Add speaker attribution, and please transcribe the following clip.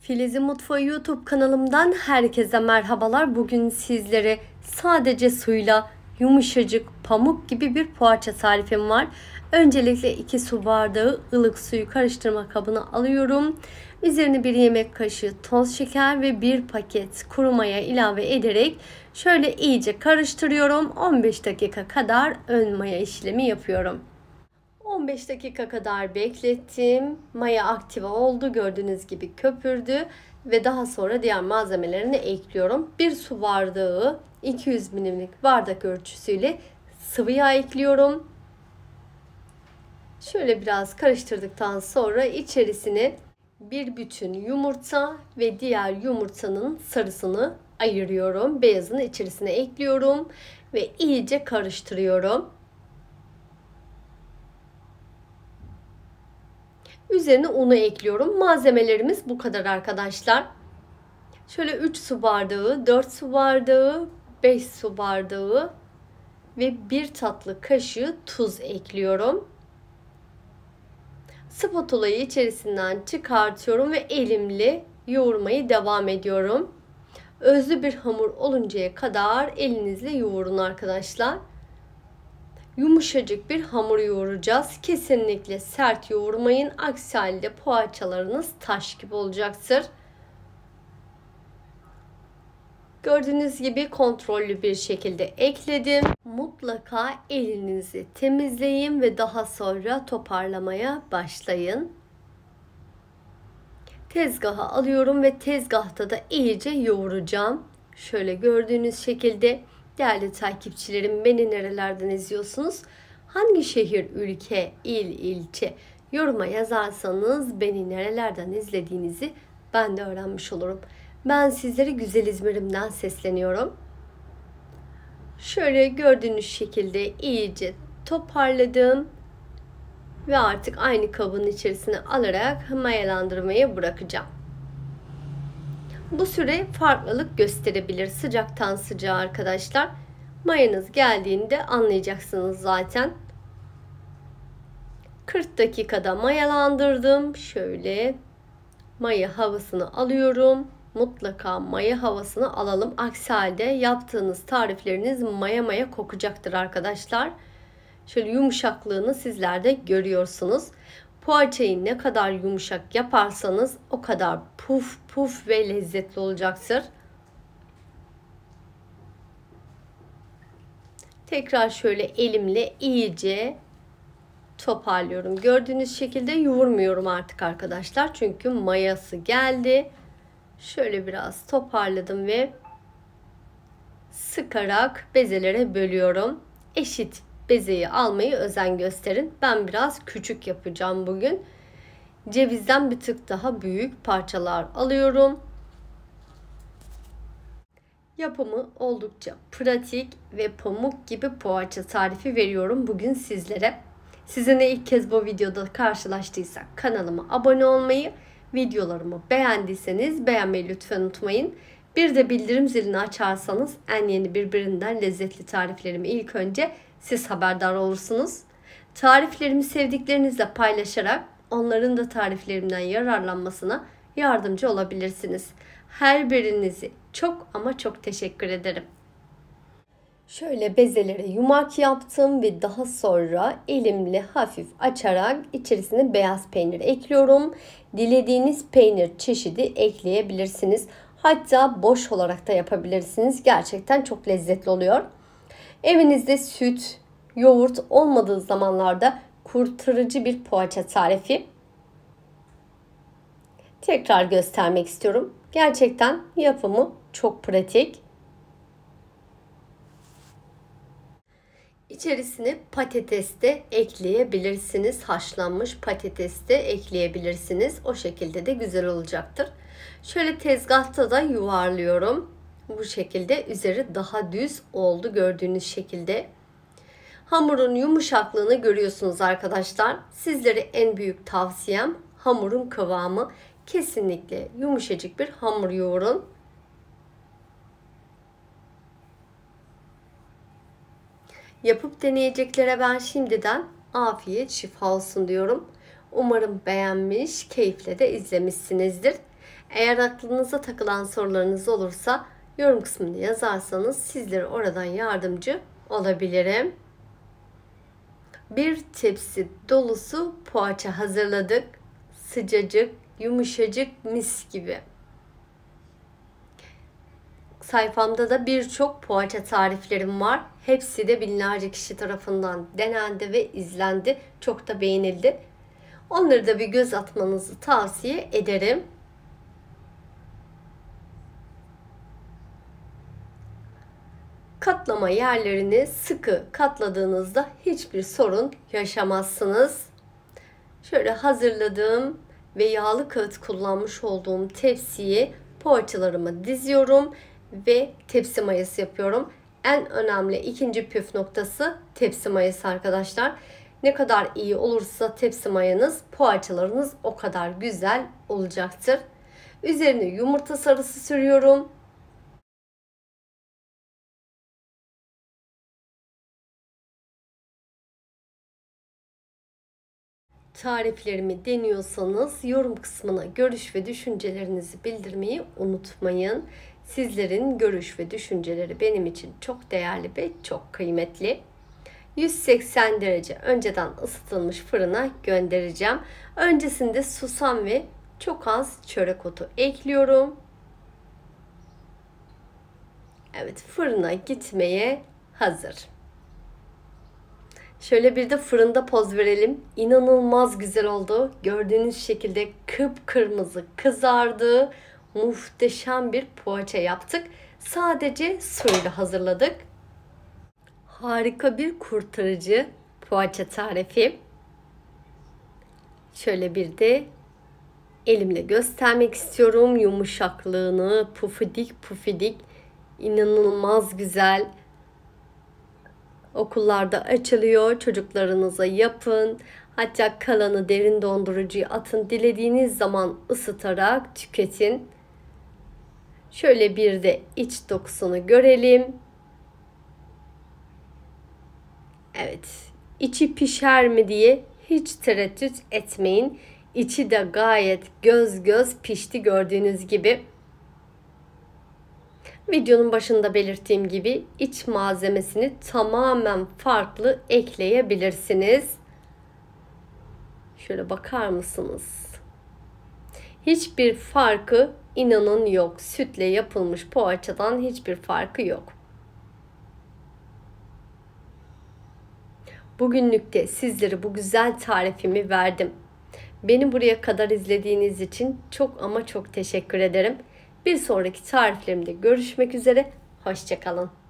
Speaker 1: Filiz'in Mutfağı YouTube kanalımdan herkese merhabalar. Bugün sizlere sadece suyla yumuşacık pamuk gibi bir poğaça tarifim var. Öncelikle 2 su bardağı ılık suyu karıştırma kabına alıyorum. Üzerine 1 yemek kaşığı toz şeker ve 1 paket kuru maya ilave ederek şöyle iyice karıştırıyorum. 15 dakika kadar ön maya işlemi yapıyorum. 15 dakika kadar beklettim. Maya aktive oldu. Gördüğünüz gibi köpürdü. Ve daha sonra diğer malzemelerini ekliyorum. 1 su bardağı 200 milimlik bardak ölçüsüyle sıvı yağ ekliyorum. Şöyle biraz karıştırdıktan sonra içerisine bir bütün yumurta ve diğer yumurtanın sarısını ayırıyorum. Beyazını içerisine ekliyorum ve iyice karıştırıyorum. Üzerine unu ekliyorum. Malzemelerimiz bu kadar arkadaşlar. Şöyle 3 su bardağı, 4 su bardağı, 5 su bardağı ve 1 tatlı kaşığı tuz ekliyorum. Spatulayı içerisinden çıkartıyorum ve elimle yoğurmaya devam ediyorum. Özlü bir hamur oluncaya kadar elinizle yoğurun arkadaşlar. Yumuşacık bir hamur yoğuracağız. Kesinlikle sert yoğurmayın. Aksi halde poğaçalarınız taş gibi olacaktır. Gördüğünüz gibi kontrollü bir şekilde ekledim. Mutlaka elinizi temizleyin ve daha sonra toparlamaya başlayın. Tezgaha alıyorum ve tezgahta da iyice yoğuracağım. Şöyle gördüğünüz şekilde. Değerli takipçilerim, beni nerelerden izliyorsunuz? Hangi şehir, ülke, il, ilçe yoruma yazarsanız beni nerelerden izlediğinizi ben de öğrenmiş olurum. Ben sizlere güzel İzmir'imden sesleniyorum. Şöyle gördüğünüz şekilde iyice toparladım. Ve artık aynı kabın içerisine alarak mayalandırmayı bırakacağım. Bu süre farklılık gösterebilir sıcaktan sıcağa arkadaşlar. Mayanız geldiğinde anlayacaksınız zaten. 40 dakikada mayalandırdım. Şöyle maya havasını alıyorum. Mutlaka maya havasını alalım. Aksi halde yaptığınız tarifleriniz maya maya kokacaktır arkadaşlar. Şöyle yumuşaklığını sizler de görüyorsunuz. Poğaçayı ne kadar yumuşak yaparsanız o kadar puf puf ve lezzetli olacaktır. Tekrar şöyle elimle iyice toparlıyorum. Gördüğünüz şekilde yoğurmuyorum artık arkadaşlar. Çünkü mayası geldi. Şöyle biraz toparladım ve sıkarak bezelere bölüyorum. Eşit bezeyi almayı özen gösterin. Ben biraz küçük yapacağım bugün. Cevizden bir tık daha büyük parçalar alıyorum. Yapımı oldukça pratik ve pamuk gibi poğaça tarifi veriyorum bugün sizlere. Sizinle ilk kez bu videoda karşılaştıysak kanalıma abone olmayı, videolarımı beğendiyseniz beğenmeyi lütfen unutmayın. Bir de bildirim zilini açarsanız en yeni birbirinden lezzetli tariflerimi ilk önce siz haberdar olursunuz. Tariflerimi sevdiklerinizle paylaşarak onların da tariflerimden yararlanmasına yardımcı olabilirsiniz. Her birinizi çok ama çok teşekkür ederim. Şöyle bezelere yumak yaptım ve daha sonra elimle hafif açarak içerisine beyaz peynir ekliyorum. Dilediğiniz peynir çeşidi ekleyebilirsiniz. Hatta boş olarak da yapabilirsiniz. Gerçekten çok lezzetli oluyor. Evinizde süt, yoğurt olmadığı zamanlarda kurtarıcı bir poğaça tarifi. Tekrar göstermek istiyorum. Gerçekten yapımı çok pratik. İçerisine patates de ekleyebilirsiniz. Haşlanmış patates de ekleyebilirsiniz. O şekilde de güzel olacaktır. Şöyle tezgahta da yuvarlıyorum. Bu şekilde üzeri daha düz oldu gördüğünüz şekilde. Hamurun yumuşaklığını görüyorsunuz arkadaşlar. Sizlere en büyük tavsiyem hamurun kıvamı. Kesinlikle yumuşacık bir hamur yoğurun. Yapıp deneyeceklere ben şimdiden afiyet şifa olsun diyorum. Umarım beğenmiş, keyifle de izlemişsinizdir. Eğer aklınıza takılan sorularınız olursa yorum kısmına yazarsanız sizlere oradan yardımcı olabilirim. Bir tepsi dolusu poğaça hazırladık. Sıcacık, yumuşacık, mis gibi. Sayfamda da birçok poğaça tariflerim var. Hepsi de binlerce kişi tarafından denendi ve izlendi. Çok da beğenildi. Onları da bir göz atmanızı tavsiye ederim. Katlama yerlerini sıkı katladığınızda hiçbir sorun yaşamazsınız. Şöyle hazırladığım ve yağlı kağıt kullanmış olduğum tepsiye poğaçalarımı diziyorum ve tepsi mayası yapıyorum. En önemli ikinci püf noktası tepsi mayası arkadaşlar. Ne kadar iyi olursa tepsi mayanız, poğaçalarınız o kadar güzel olacaktır. Üzerine yumurta sarısı sürüyorum. Tariflerimi deniyorsanız yorum kısmına görüş ve düşüncelerinizi bildirmeyi unutmayın. Sizlerin görüş ve düşünceleri benim için çok değerli ve çok kıymetli. 180 derece önceden ısıtılmış fırına göndereceğim. Öncesinde susam ve çok az çörek otu ekliyorum. Evet, fırına gitmeye hazır. Şöyle bir de fırında poz verelim. İnanılmaz güzel oldu. Gördüğünüz şekilde kıpkırmızı kızardı. Muhteşem bir poğaça yaptık. Sadece suyla hazırladık. Harika bir kurtarıcı poğaça tarifi. Şöyle bir de elimle göstermek istiyorum yumuşaklığını. Pufidik pufidik. İnanılmaz güzel. Okullarda açılıyor. Çocuklarınıza yapın. Hatta kalanı derin dondurucuya atın. Dilediğiniz zaman ısıtarak tüketin. Şöyle bir de iç dokusunu görelim. Evet. İçi pişer mi diye hiç tereddüt etmeyin. İçi de gayet göz göz pişti gördüğünüz gibi. Videonun başında belirttiğim gibi iç malzemesini tamamen farklı ekleyebilirsiniz. Şöyle bakar mısınız? Hiçbir farkı inanın yok. Sütle yapılmış poğaçadan hiçbir farkı yok. Bugünlük de sizlere bu güzel tarifimi verdim. Beni buraya kadar izlediğiniz için çok ama çok teşekkür ederim. Bir sonraki tariflerimde görüşmek üzere. Hoşça kalın.